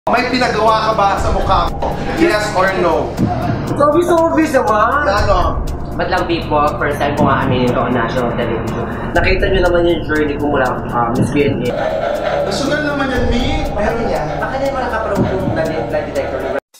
May pinagawa ka ba sa mukha mo? Yes or no? Obvious naman! Ano? Ba't po, first time ko nga aminin ko on national television. Nakita nyo naman yung journey ko mula Miss B&A. Nasugal naman yan, Mi. Meron yan. Baka na yung nakaprobe yung lie detector.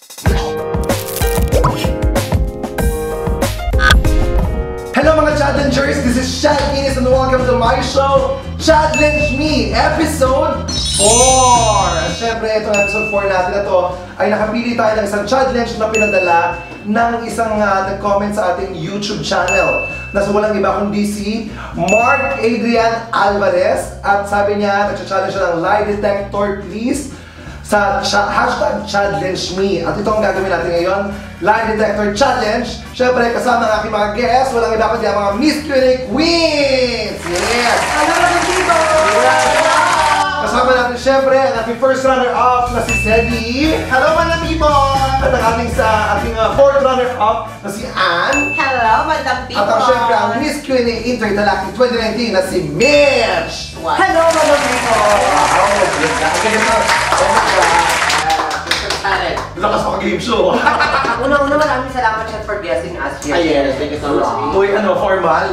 Hello mga challengers! This is Chad Guinness and welcome to my show, Challenge Me, Episode 4! Siyempre, itong Episode 4 natin na to ay nakapili tayo ng isang challenge na pinadala ng isang nag-comment sa ating YouTube channel na walang iba kundi si Mark Adrian Alvarez at sabi niya, nag-challenge siya ng lie detector please sa hashtag Challenge Me. At ito ang gagawin natin ngayon, Lie Detector Challenge. Siyempre, kasama ng aking mga guests, walang iba kundi ang mga Miss Q&A Queens! Yes! Ano na dito? Kasama natin siyempre ang ating first runner-up na si Ceddy. Hello mga people! At ang ating fourth runner-up na si Ann. Hello, Madam People! At ang siyempre ang Miss Q&A Intergalactic 2019 na si Mitch! Hello, Madam People! Lakas ako game show. Una-una maraming salamat siya for guessing us here. Yes, thank you so much. Uy, formal?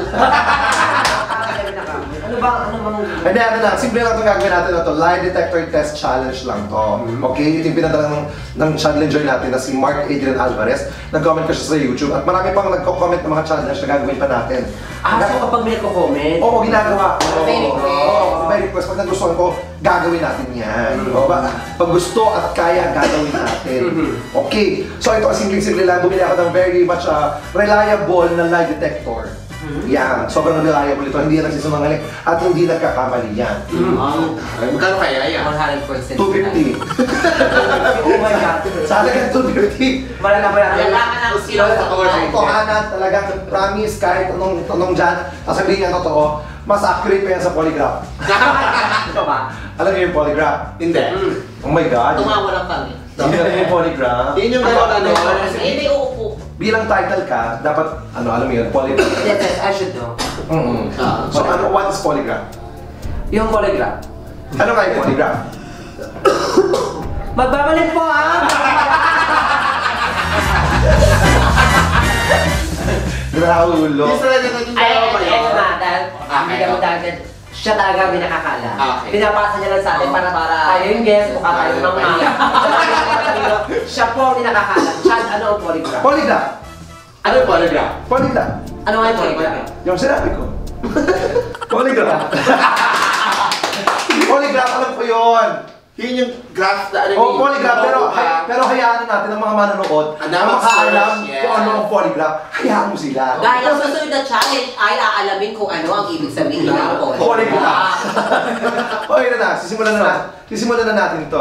Ano bang? Hindi, ano lang, simple lang itong gagawin natin na to. Lie Detector Test Challenge lang to. Okay, ito yung pinadala ng challenger natin na si Mark Adrian Alvarez. Nag-comment ko siya sa YouTube at marami pang nagko-comment ng mga challenge na gagawin pa natin. So kapag may nagko-comment? Oo, ginagawa ko. May request. May request. Pag nagustuhan ko, gagawin natin yan. Pag gusto at kaya, gagawin natin. Okay, so ito, simple-simple lang. Bumili ako ng very much reliable na lie detector. Yan, sobrang reliable ito, hindi yan nagsisunungaling at hindi nagkakamali yan. Magkano kaya yan? 100%. 250. Oh my God. Sa halagang 250. Malalaman Kailangan ng sila sa Totohanan talagang promise kahit anong dyan, sasabihin nga totoo, mas accurate pa yan sa polygraph. Ito ba? Alam niyo yung polygraph? Hindi. Oh my God. Tumawa lang kami. Hindi na yung polygraph. Yun yung ano. May uupo. Bilang title ka, dapat, alam mo yun, polygraph. Yes, I should know. So, what is polygraph? Yung polygraph. Ano nga yung polygraph? Magbabalik po Grahulo. Ito na, dahil siya talaga may nakakala. Pinapasa niya lang sa atin para tayo yung guest, mukha tayo ng mga. Siya po ang nakakala. Chad, ano ang polygraph? Polygraph. Ano yung polygraph? Polygraph. Ano nga yung polygraph? Yung sinabi ko. Polygraph. Polygraph, alam ko yun. Yun yung graph na ano Oo, polygraph, pero hayaan natin ang mga manonood na makaalam kung ano ang polygraph. Hayaan mo sila. Dahil ang susunod na challenge ay aalamin kung ano ang ibig sabihin ng Polygraph. Okay na, sisimulan na natin ito.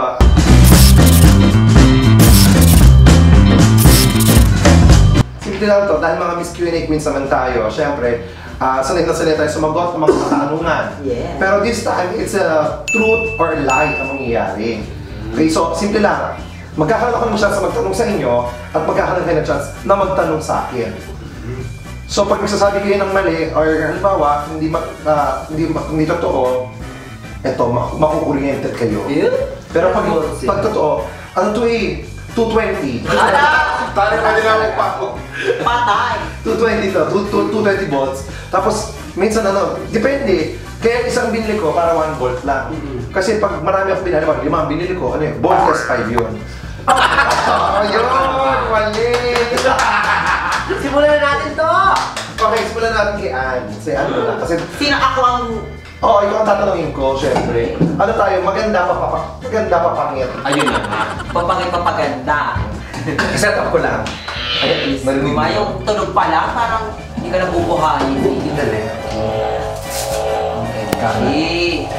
Simple lang ito, dahil mga Miss Q&A Queens naman tayo, syempre, sanay na sanay tayo sumagot ng mga katanungan. Yeah. Pero this time, it's a truth or lie ang mangyayari. Okay, so simple lang. Magkakaroon ako ng chance na magtanong sa inyo at magkakaroon kayo ng chance na magtanong sa akin. So pag nagsasabi kayo ng mali or halimbawa, hindi totoo, eto, makukuryente kayo. Pero pag totoo, ano to 220. Tari pa din ako patay. 220 to, 220 volts. Tapos, minsan depende. Kaya isang binili ko para 1 volt lang. Kasi pag marami akong binili, 5 binili ko, voltless 5 yun. Ayun, mali! Simulan na natin to! Okay, simulan natin kay Ann. Si Ann na. Kasi, Sino ako ang... oo, ikaw ang tatanungin ko, syempre. Ano tayo, maganda pa pangit? Ayun na. Papaganda. Set up ko lang. Ay, please, narinig mo. Yung tunog pa lang, parang hindi ka nabubuhayin. Hindi na rin. Okay.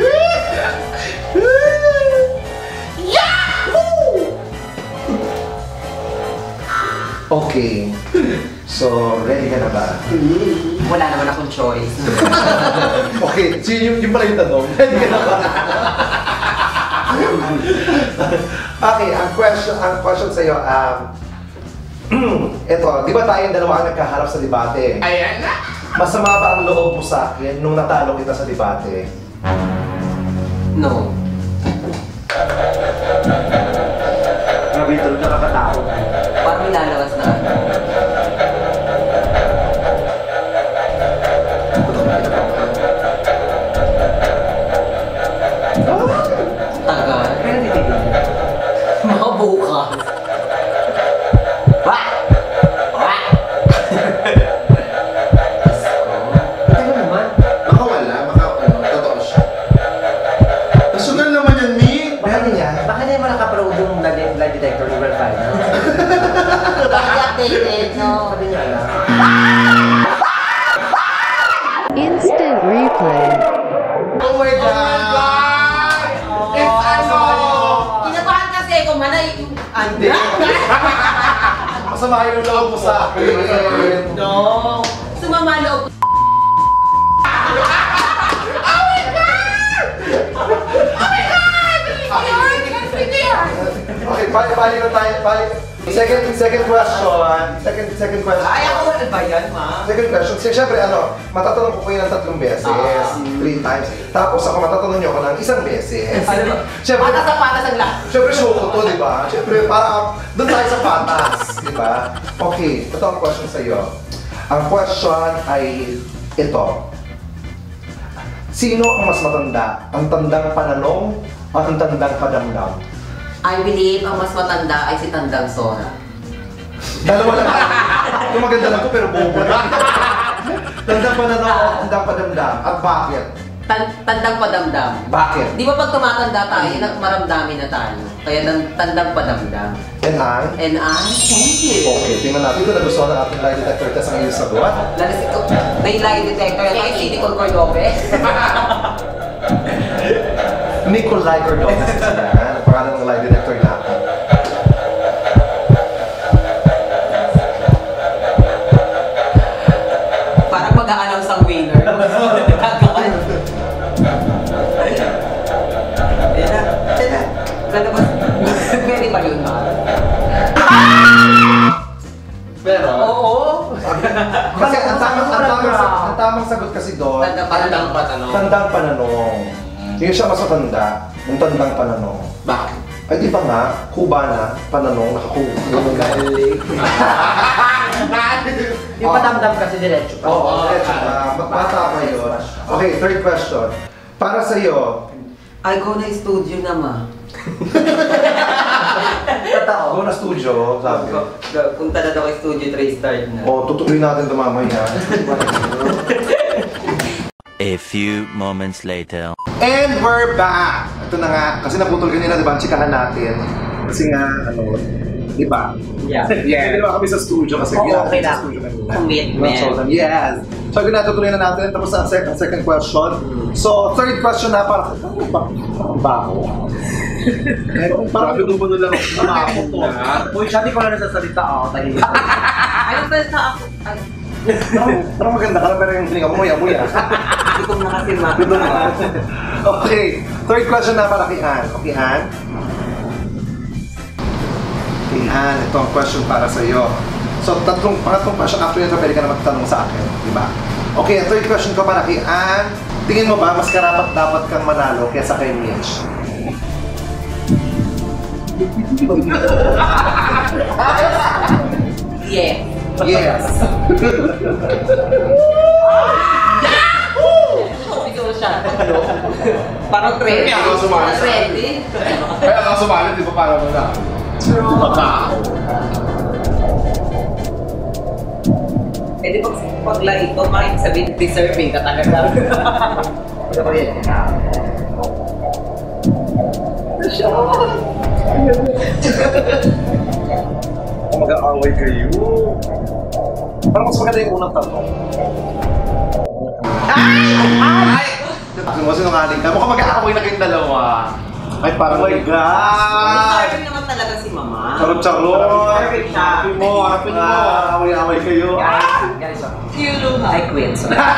Okay. So, ready ka na ba? Wala naman akong choice. Okay, so yung pala yung tanong. Ready ka na ba? Okay, ang question sa'yo, eto, di ba tayong dalawa ang nagkaharap sa debate? Ayan na! Masama ba ang loob mo sa akin nung natalo kita sa debate? No. nakaprobe yung lie detector ni Will Final? Updated, no? Sabi niya lang. Instant replay. Oh my God! It's ano! Kinabahan kasi kung manay yung Hindi. Masama yung loob mo sa akin. No. Sumama loob. Okay, balik na tayo. Second question. Second question. Ay, ako wala ba yan, ma? Second question. Siyempre, matatanong ko kayo ng 3 beses. 3 times. Tapos ako matatanong niyo ako ng 1 beses. Siyempre, Patas ang patas ang lahat. siyempre show ko to, di ba? Siyempre, para doon tayo sa patas, di ba? Okay, ito ang question sa iyo. Ang question ay ito. Sino ang mas matanda? Ang tandang pananong o ang tandang padamdam? I believe ang mas matanda ay si Tandang Sora. Dalawa lang. Yung maganda lang ko pero bobo na. Tandang pananong o tandang padamdam? At bakit? Tandang padamdam. Bakit? Di ba pag tumatanda tayo, maramdamin na tayo. Kaya tandang padamdam. And I? And I, thank you. Okay, tingnan natin kung nagustuhan ng ating lie detector test ang iyong sagot. May lie detector yan. Ay, si Nicole Cordobe. Nicolai Cordova. Ang pangalan ng lie detector natin. Parang mag-a-announce ang winner. Gagawin. Lalabas. Pwede ba yun, ma? Pero, Oo. kasi ang tamang sagot kasi doon, Tandang patanong. tandang pananong. Hindi siya mas matanda, yung tandang pananong. Bakit? Ay di ba nga, Cubana, pananong, nakakuha. Galing. Yung padamdam kasi diretso pa. Oo, diretso na. Bata pa yun. Okay, third question. Para sa'yo, Ay, go na studio na, ma. Totoo. go na studio, sabi. Punta na daw kay studio 3 start na. O, tutuloy natin ito mamaya. A few moments later. And we're back! Ito na nga, kasi naputol kanina, di ba, ang chikahan natin. Kasi nga, di ba? Yeah. Yeah. Di ba kami sa studio kasi Oo, ginagawa okay sa lang. studio kanina. Commitment. Yes! So, ginatutuloy na natin, tapos ang second question. So, third question na, parang baho. Parang binubuno lang ako to. Uy, siya di ko na nasasalita ako. Tahimik. Ano ba sa ako? Parang maganda ka, pero yung hininga mo, muya-muya. Gutom na kasi, ma. Okay, third question na para kay Ann. Okay, Ann? Okay, Ann, ito ang question para sa iyo. So, pangatlong question after nito, pwede ka na magtanong sa akin, di ba? Okay, third question ko para kay Ann. Tingin mo ba, mas karapat dapat kang manalo kesa kay Mitch? Yes. Yes. Siguro siya. Parang trendy. Kaya ako sumali. Trendy. Kaya ako sumali, di ba para mo na? True. Baka. Eh di pag ito, makikita sabihin deserving ka talaga. Ito ko yun. Kung mag-aaway kayo. Parang mas maganda yung unang tanong. Ay! Sabi mo, sinungaling ka. Mukhang mag-aaway na kayong dalawa. Ay, parang, oh my God! Deserving naman talaga si mama. Charot-charot! Deserving siya. Happy mo, happy mo. Away-away kayo. Guys, I quit.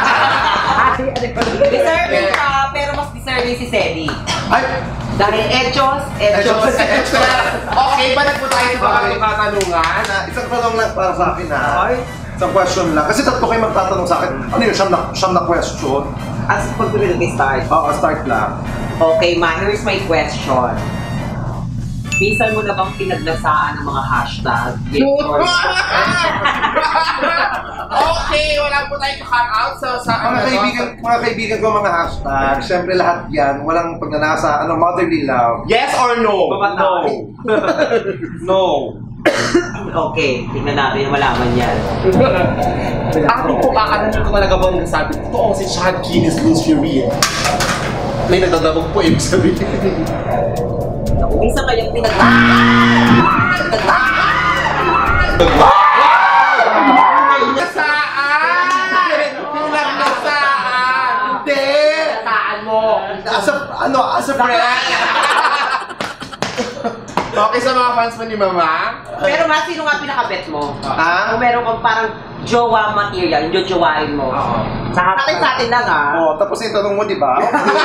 Deserving ka, pero mas deserving si Sedi. Ay! Dahil Echos. Okay, balik po tayo sa mga katanungan. Isang tanong lang para sa akin ha. Isang question lang. Kasi tatlo kayo magtatanong sa akin. Ano yun? Siyam na question. As pag-tuloy start. Oo, start lang. Okay, ma, here's my question. Minsan mo na bang pinaglasaan ng mga hashtag? Yes or no? Okay, wala po tayong cut out sa Mga kaibigan ko mga hashtag. Siyempre lahat yan. Walang pagnanasa. Motherly love. Yes or no? No. No. Okay, tingnan natin yung malaman yan. Ako po, kakalanin ko talaga bang nasabi, totoo si Chad Guinness Luceria. May nagdadabog po ibig sabihin. ako. Minsan kayang As a friend. Okay sa mga fans mo ni Mama? Pero ma, sino nga pinaka-bet mo? Ah? Kung meron kang parang jowa material, yung jojowain mo. Sa atin lang Oh, tapos yung tanong mo, di ba?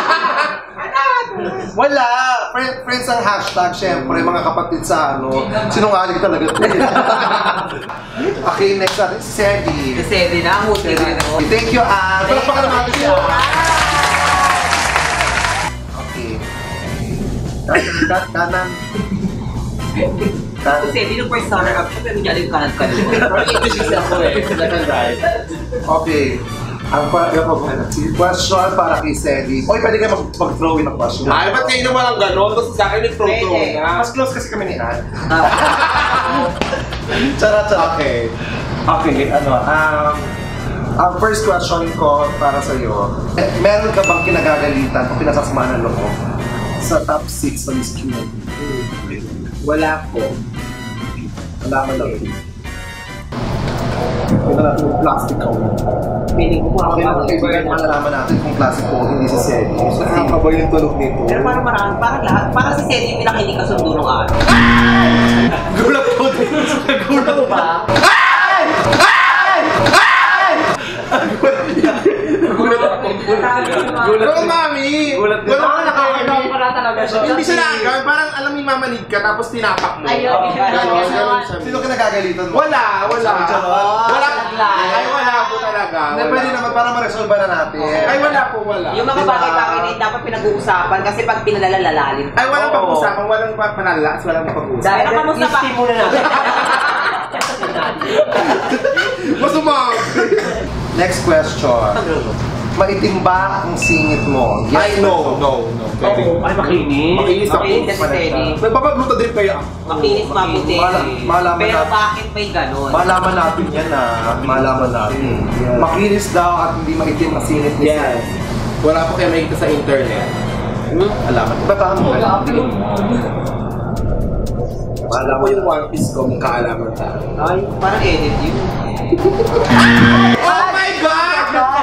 Wala. Friends ang hashtag, syempre, mga kapatid sa ano. Sinungaling talaga. Okay, next natin, si Sedi. Sedi na, huti na. Thank you, Anne. Palakpakan naman natin siya. Kanan. Kasi Sedi nung first runner-up siya, pero hindi alam yung kanan-kanan. Okay. Ang question para kay Sedi. Oy, pwede kayo mag-throw in ang question. Ay, ba't kayo naman ang gano'n? Kasi sa akin nag-throw na. Mas close kasi kami ni Anne. Charot. Okay. Okay, ang first question ko para sa iyo, meron ka bang kinagagalitan o pinasasamahan ng loob sa top 6 sa Miss Q? Wala po. Wala man lang. Wala natin yung plastic ko. Meaning ko Okay, mga kaibigan, malalaman natin kung plastic ko hindi si Sedi. Nakakaba yung tulog nito. Pero parang lahat, parang si Sedi yung pinaka hindi kasundo nung araw. Gulat ko din. Gulat ba? Gulat mami! Gulat din. Para talaga siya. Hindi siya nakagawin. Parang alam mo yung mamanig ka tapos tinapak mo. Ayun, Ganon siya. Sino kinagagalitan mo? Wala. Wala Ay, wala po talaga. Hindi, pwede naman para ma-resolve na natin. Ay, wala po, wala. Yung mga bagay-bagay na dapat pinag-uusapan kasi pag pinalalalalin. Ay, walang pag-usapan, walang panalalas, walang pag-usapan. Pero kamusta pa? Muna natin. Masumag! Next question. Maitim ba ang singit mo? Ay, no. Ay, makinis. Makinis ako. Makinis kasi Teddy. Nagpapagluto din kayo. Makinis mabuti. Malaman Pero natin. bakit may ganon? Malaman natin yan malaman natin. Makinis daw at hindi maitim ang singit ni Yes. Wala po kayo makikita sa internet. Alaman. Bataan mo. Wala po yung One Piece ko, mong kaalaman sa Ay, parang edit yun. Oh my God!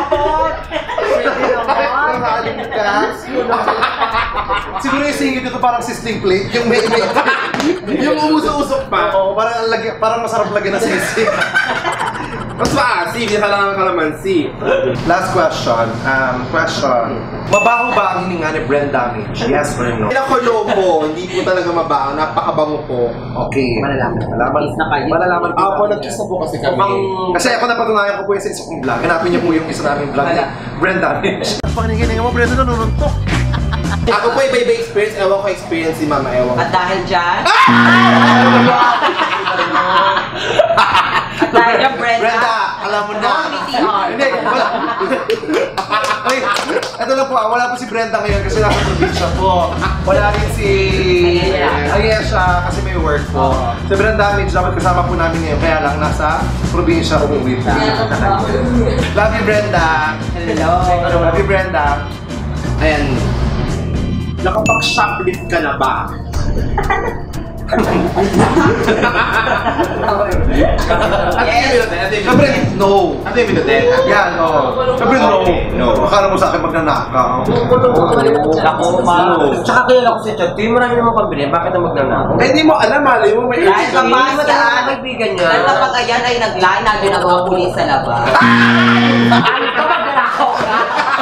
Siguro yung singit ito parang sizzling plate. Yung may Yung umuso-usok pa. Oo, parang masarap lagyan ng sisig. Mas maasim, yung kailangan kalamansi. Last question. Mabaho ba ang hininga ni Brand Damage? Yes or no? Pinakulo po, hindi po talaga mabaho, napakabango po. Okay. Malalaman. Malalaman. Na kayo. Malalaman po. Ako, nag-kiss na po kasi kami. Kasi ako napatunayan ko po yung sa isa kong vlog. Hanapin niyo po yung isa naming vlog ni Brand Damage. Pakinig mo, Brand, nanununtok. Ako po iba-iba experience, ewan ko experience si Mama, ewan ko. At dahil dyan... At dahil dyan, Brenda, alam mo na. Hindi, wala. Ay, ito lang po, wala po si Brenda ngayon kasi nasa probinsya po. Wala rin si Ayesha kasi may work po. Si Brenda Damage, dapat kasama po namin ngayon, kaya lang nasa probinsya umuwi po. Love you, Brenda. Hello. Love you, Brenda. Ayan. Nakapag-shoplift ka na ba? Siyempre, no. Ano yung minutin? Yan, no. Siyempre, no. Akala mo sa akin magnanakaw. Ako, tsaka kilala ko si Chad. Yung marami naman pambili. Bakit na magnanakaw? Eh, di mo alam, malay mo may Dahil issue. kapag Hindi mo talaga kaibigan niya. Dahil kapag ayan ay nag-line, nandun ang mga pulis sa labas. Ay, kapag nanakaw ka!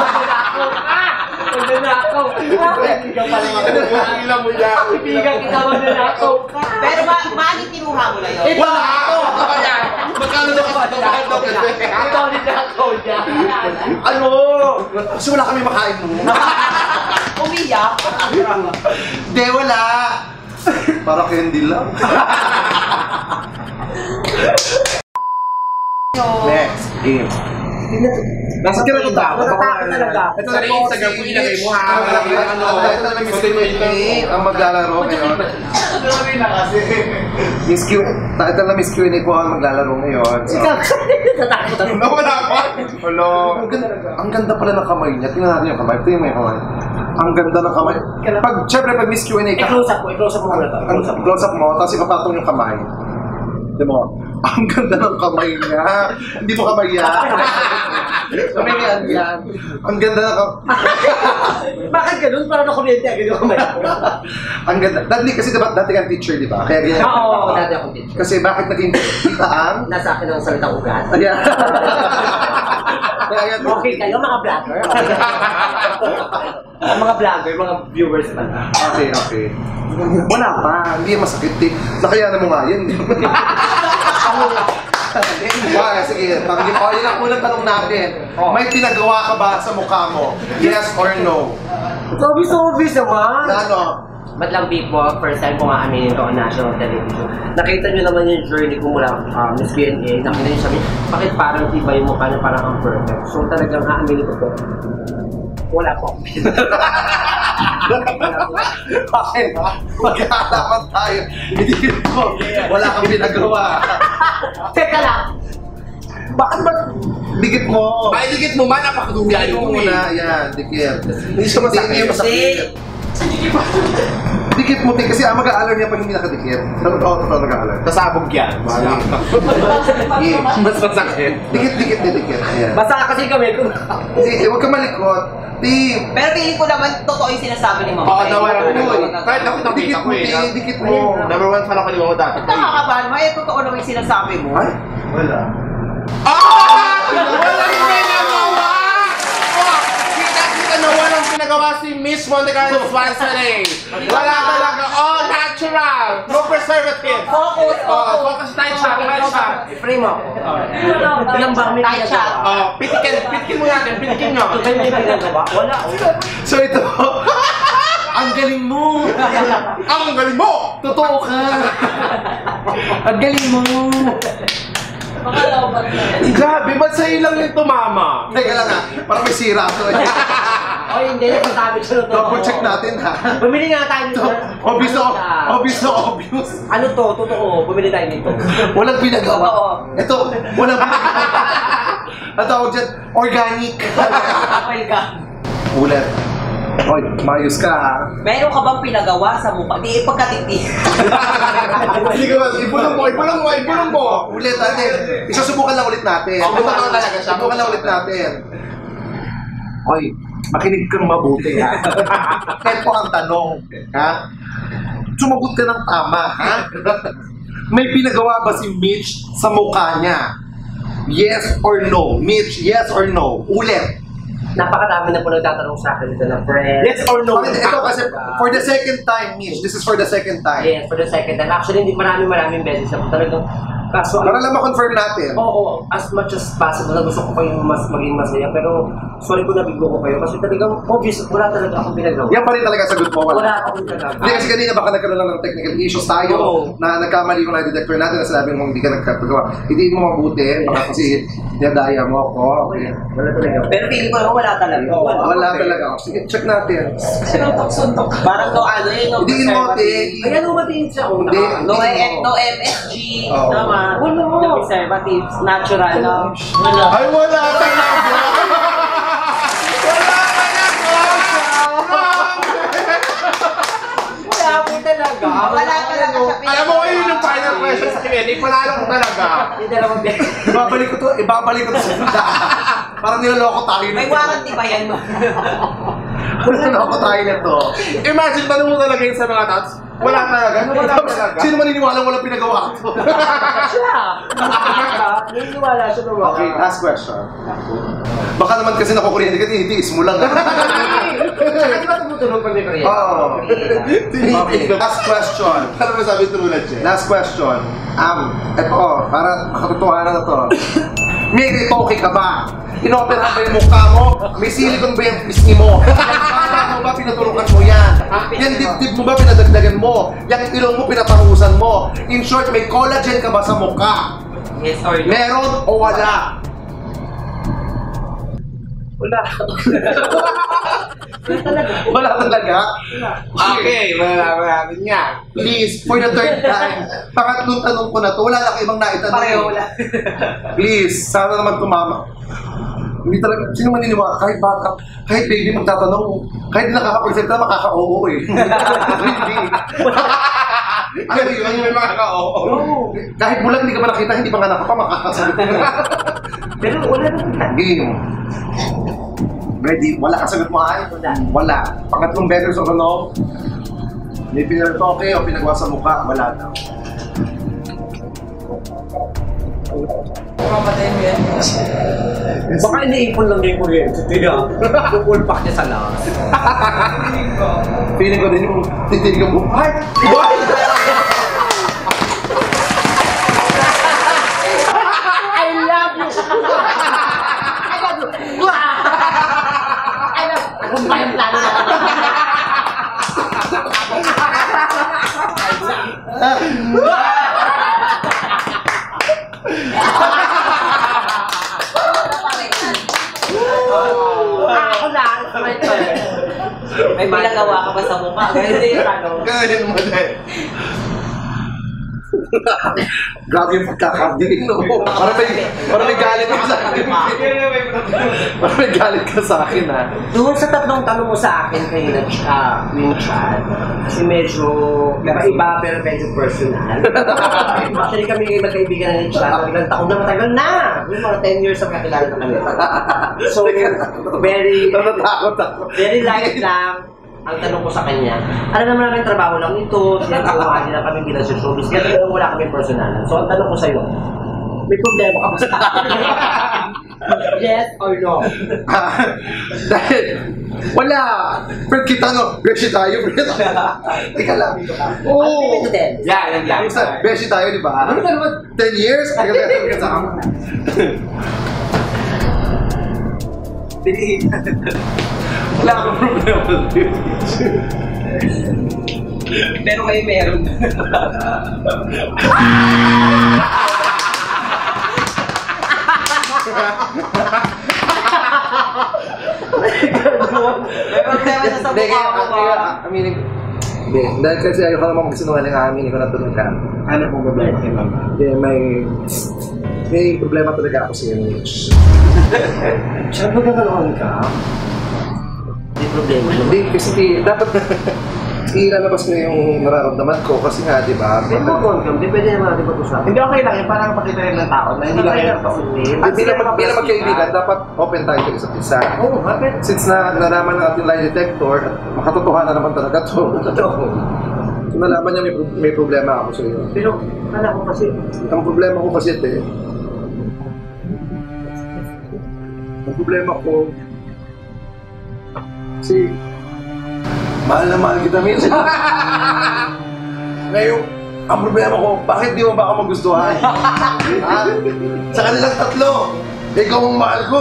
Magnanakaw! Kaibigan pala nga. Ilan mo yan? Kaibigan kita magnanakaw ka! Pero maaaring kinuha mo na yun. Wala ako! Magkano na kasi Ito ang ninakaw niya. Ano? Kasi wala kami makain mo. Umiyak. Hindi, wala. Para candy lang. Next game. Nasa kira ko ba? Natatakot talaga. Ito Sa na po Instagram po ilagay mo, ha? Ito na Miss Q&A ang maglalaro ngayon. Miss Q, ito na Miss Q&A po ang maglalaro ngayon. Nawala pa! Hello. Ang ganda pala ng kamay niya. Tingnan natin yung kamay. Tingnan mo yung kamay. Ang ganda ng kamay. Siyempre, pag Miss Q&A ka, I-close up mo muna to. close up mo, tapos ipapatong yung kamay. Di mo, ang ganda ng kamay niya. Hindi mo kamay yan. Kamay yan. Ang ganda ng kamay. Bakit ganun? Parang nakuryente agad yung kamay. Ang ganda. Kasi diba, dati kang teacher, di ba? Kaya ganyan. Oo, dati akong teacher. Kasi bakit naging kita ang? Nasa akin ang salitang ugat. Ayan. Ayan. Okay kayo, mga vlogger? Ang mga vlogger, mga viewers pala. Okay. Wala pa. Hindi masakit eh. Nakayanan mo nga yan. Sige. Yun ang unang tanong natin. May pinagawa ka ba sa mukha mo? Yes or no? Obvious naman! Na ano? Ba't lang people, first time ko nga aminin ko on national television. Nakita nyo naman yung journey ko mula Miss Q&A. Nakita nyo sabi, bakit parang iba yung mukha niya, parang ang perfect. So talagang aaminin ko po. Wala po. Bakit? Magkakalaman tayo. Hindi ko. Wala kang pinagawa. Teka lang! Bakit ba? Dikit mo. Ay, dikit mo man, napakaduyan Dikit mo mo muna. Yan, dikit. Hindi siya masakit. Dikit mo, kasi mag-aalarm niya pag hindi nakadikit. Totoo mag-aalarm. Kasabog yan. Mas masakit. Dikit. Ayan. Basta kasi kami kung... Hindi, huwag ka malikot. Team. Pero feeling ko naman, totoo yung sinasabi ni Mama. Oo, nawala ko yun. Kahit ako nakita ko eh. Dikit mo. Number 1 fan ako ni Mama dati. Nakakabahan mo, totoo naman yung sinasabi mo. Ay, wala. Walang pinagawa! Kita na walang pinagawa si Miss Monte Carlo Swanson. Wala talaga. All natural. No preservative. Focus tayo siya. Frame mo. Ilang bang may pinagawa? Pitikin mo natin. Pitikin nyo. May pinagawa? Wala. So ito, ang galing mo. Ang galing mo! Totoo ka. Ang galing mo. Grabe, ba't sa'yo lang yung tumama? Teka lang ha, parang may sira to eh. O hindi, nagsasabi siya na to. Double check natin ha. Bumili nga tayo nito. Obvious. Ano to? Totoo. Bumili tayo nito. Walang pinagawa. Oo. Ito, walang pinagawa. Ang tawag dyan, organic. Kapal ka. Ulit. Oy, mayos ka ha. Meron ka bang pinagawa sa mukha? Di pagkatiti. Hindi ka ba, ibulong mo! Ulit natin. Isusubukan lang ulit natin. Totoo talaga siya. Subukan lang ulit natin. Oy, makinig kang mabuti ha. Ito ang tanong. Ha? Sumagot ka ng tama, ha? May pinagawa ba si Mitch sa mukha niya? Yes or no? Mitch, yes or no? Ulit. Napakadami na po nagtatanong sa akin dito na friend. Yes or no? Ito kasi for the second time, Mitch. This is for the second time. Yes, for the second time. Actually, hindi maraming beses ako talagang kaso. Para lang ma-confirm natin. Oo, as much as possible na gusto ko kayong maging masaya. Pero sorry kung nabigo ko kayo kasi talagang obvious, wala talaga akong pinagawa. Yan pa rin talaga sagot mo. Wala akong pinagawa. Hindi kasi kanina baka nagkaroon lang ng technical issues tayo na nagkamali yung lie detector natin na sinabi mo hindi ka nagkagawa. Hindi mo mabuti, baka kasi dinadaya mo ako. Okay. Wala talaga. Pero feeling ko wala talaga. Wala talaga. Sige, check natin. Suntok. Parang no ano yun, no Hindi inote. Ayan, umatiin siya. Hindi. No MSG. Oo. Tama. Wala. No preservatives. Natural. No? Ay, wala talaga! Wala po talaga. Wala talaga siya. Alam mo, yun yung final question sa Q&A. Panalo ko talaga. Hindi dalawang beses. Ibabalik ko to sa tindahan. Parang niloloko tayo May nito. warranty ba yan? Niloloko tayo nito. Imagine, tanong mo talaga yun sa mga tats. Wala talaga. Wala talaga. Sino maniniwala walang pinagawa ko? Siya. Naniniwala siya na wala. Okay, last question. Baka naman kasi nakukuryente ka, titiis mo lang. Hindi ba tumutulog pag may kuryente? Oo. Okay, last question. Ano ba sabi tulad siya? Last question. Ito, para makatotohanan na to. May okay ka ba? Inoperahan ba yung mukha mo? May silicone ba yung pisngi mo? Yung mo ba pinaturukan mo yan? Yan dibdib mo ba pinadagdagan mo? Yung ilong mo pinaparusan mo? In short, may collagen ka ba sa mukha? Yes or no? Meron o wala? Wala. Wala talaga? Okay, malalaman natin nga. Please, for the third time, pangatlong tanong ko na to, wala lang ibang naitanong. Pareho wala. Please, sana naman tumama. Hindi talaga, sino maniniwala, kahit bata, kahit baby magtatanong, kahit di nakakapagsalita, makaka-oo eh. Hindi. Alam mo yun? May makaka-oo. Kahit bulag hindi ka pa nakita, hindi pa nga nakapa, makakasagot. Pero wala na. Game. Ready? Wala ka sagot mo ay? Wala. Pangatlong beggars of ano? May pinaritoke o pinagawa sa mukha, wala na. Baka iniipon lang yung kuryente. Tiga. Pupulpak niya sa last. Feeling ko din yung titinig mo. Ay! What? I love you! I love you! I love you! Kung ba yung plano natin? Ako na! May pinagawa ka ba sa mukha? Hindi, ano? Ganun mo din. Grabe yung pagkakadinig, no? Parang may galit ka sa akin. Parang may galit ka sa akin, ha? Doon sa tatlong tanong mo sa akin kayo na Queen Chad, kasi medyo iba pero medyo personal. Actually kami magkaibigan na ni Chad, ilang taon na matagal na! Yung mga 10 years ang kakilala na kami. So, very light lang. Ang tanong ko sa kanya, alam naman namin trabaho lang ito, sinagawa niya lang kami bilang sa showbiz, kaya talagang wala kami personalan. So ang tanong ko sa'yo, may problema ka ba sa akin? Yes or no? Dahil, wala! Pero kita, no? Beshi tayo, bro. Ika lang. Oo! Yan. Beshi tayo, di ba? Ano ka naman? 10 years? Ika kasama. Wala akong problema. Pero kayo meron. May problema siya sa mukha mo ba? Aminin ko. Hindi, dahil kasi ayoko naman magsinungaling, aminin ko na tulog ka. Ano pong problema kay Mama? Hindi, may problema talaga ako sa iyo, Mitch. Siya magkakaroon ka? May problema. Hindi, kasi dapat ilalabas ko yung nararamdaman ko kasi nga, di ba? May pag-confirm, di pwede naman natin pag-usapan. Hindi okay lang yun, parang pakita rin ng tao na hindi lang yun. Bilang magkaibigan, dapat open tayo sa isa't isa. Oo, bakit? Since nalaman ng ating lie detector, makatotohanan naman talaga to. So, nalaman niya may problema ako sa iyo. Pero, kala ko kasi, Ang problema ko kasi ang problema ko, mahal na mahal kita minsan. Ngayon, ang problema ko, bakit di mo ba ako magustuhan? Sa kanilang tatlo, ikaw ang mahal ko.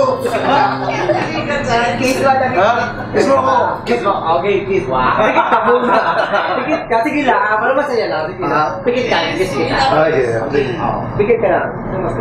kiss mo na. Ha? Kiss mo ako. Kiss mo. Okay, kiss mo. Pikit ka muna. Pikit ka. Sige lang. Para masaya lang. Sige lang. Pikit ka. Kiss kita. Okay. Pikit ka lang.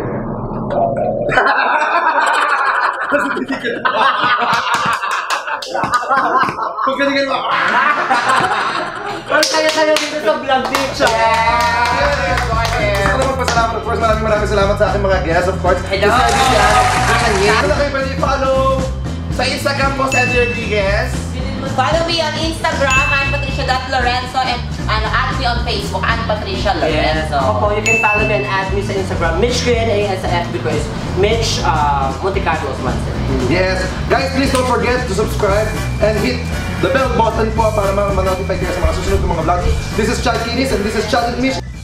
Kung ganyan mo. Ang kaya-kaya dito sa vlog dito. Gusto ko magpasalamat. Of course, maraming salamat sa aking mga guests. Of course, Hello! Ano kayo pwede follow Sa Instagram po, Cedric Rodriguez. Follow me on Instagram, I'm Patricia.Lorenzo, and add me on Facebook, I'm Patricia Yes. Lorenzo. Opo, you can follow me and add me sa Instagram. Mitch Q&A sa FB ko is Mitch Monte Carlos Manser. Yes. Guys, please don't forget to subscribe and hit the bell button po para ma-notify kayo sa mga susunod ng mga vlog. This is Chad Kinis and this is Chad and Mitch.